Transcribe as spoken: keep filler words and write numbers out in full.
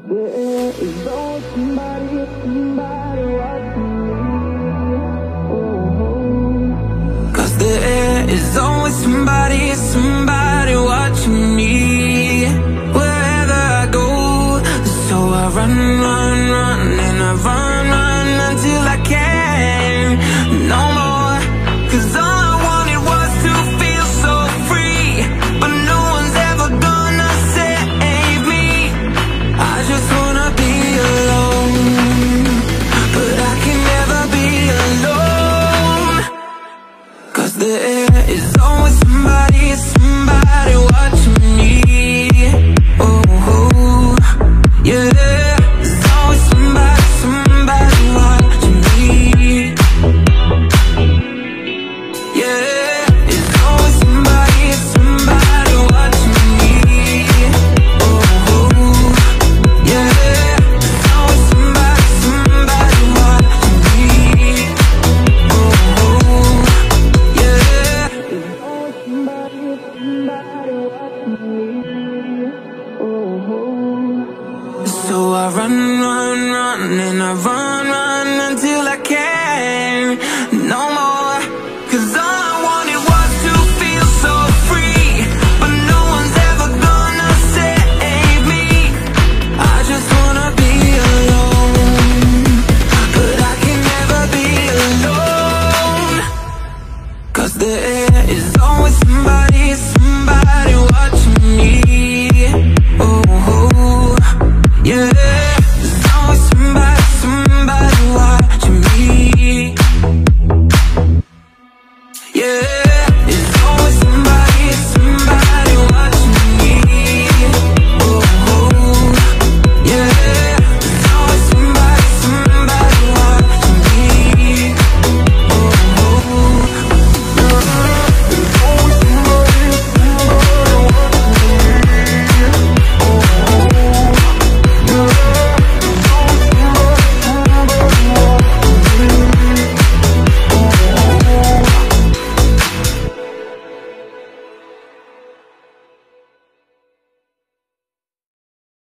There is always somebody, somebody watching me. Oh, 'cause there is always somebody, somebody watching me. Wherever I go, so I run, run, run, and I run, run until I can't no more. 'Cause all I wanted was to feel so free, but no one's ever gonna save me. I just wanna be alone, but I can never be alone. 'Cause there is always somebody, somebody watching me. Oh, oh yeah. There's always somebody, somebody watching me. Yeah. There's always somebody, somebody watching me. Oh, oh yeah. There's always somebody, somebody watching me. Oh, oh yeah. There's always somebody, somebody watching me. Oh, oh. So I run, run, run, and I run